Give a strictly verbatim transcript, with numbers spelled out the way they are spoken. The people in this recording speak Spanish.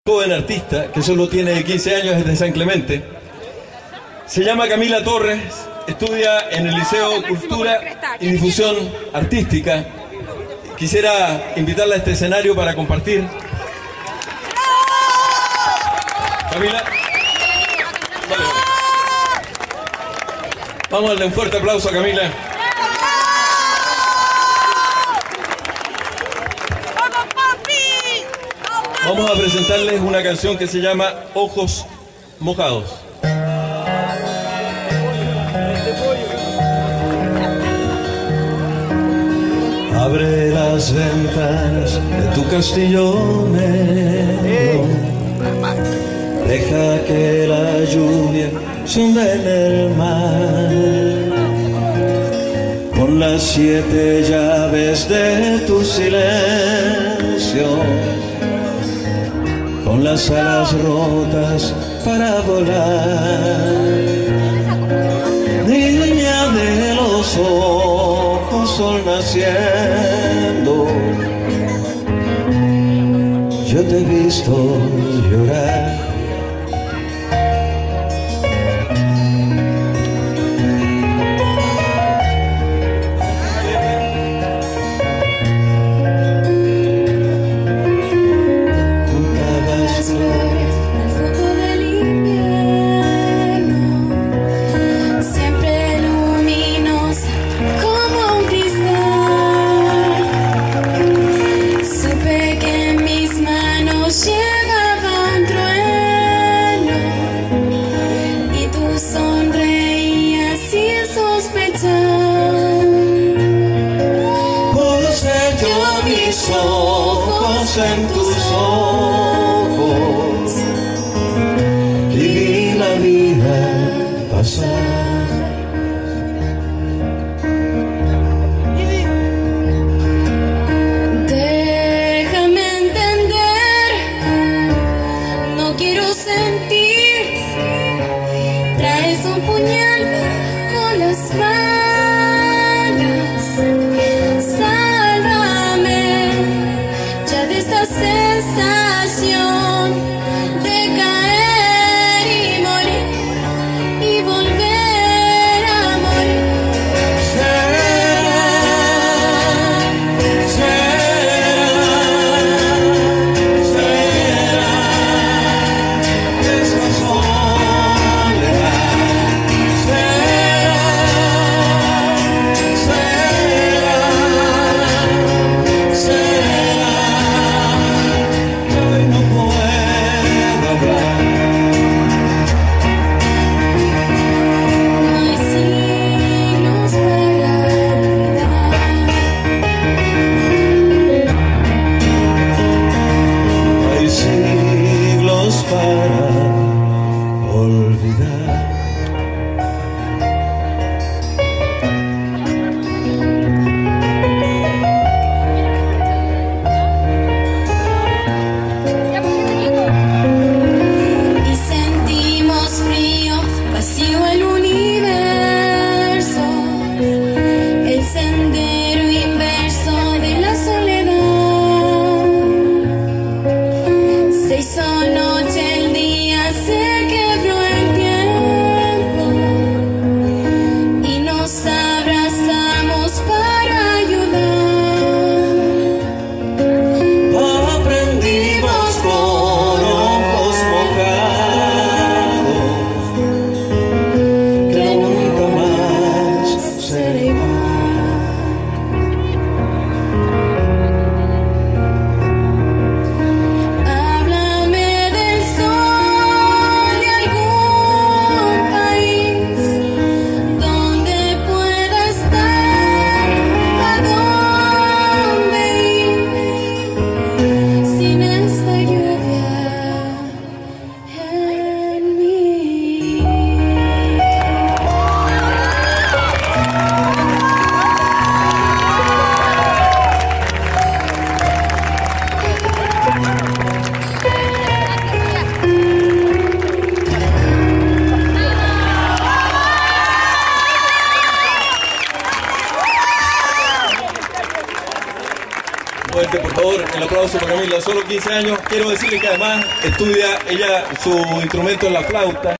Joven artista que solo tiene quince años, es de San Clemente. Se llama Camila Torres, estudia en el Liceo Cultura y Difusión Artística. Quisiera invitarla a este escenario para compartir. Camila. Vale, vale. Vamos a darle un fuerte aplauso a Camila. Vamos a presentarles una canción que se llama Ojos Mojados. Abre las ventanas de tu castillo negro, deja que la lluvia se hunda en el mar, con las siete llaves de tu silencio, con las alas rotas para volar. Niña de los ojos, sol naciendo, yo te he visto llorar. Mis ojos en tus ojos y vi la vida pasar. Déjame entender, no quiero sentir. Traes un puñal con las manos. Esta sensación de caer y morir y volver aplauso para Camila, solo quince años. Quiero decirle que además estudia, ella, su instrumento es la flauta.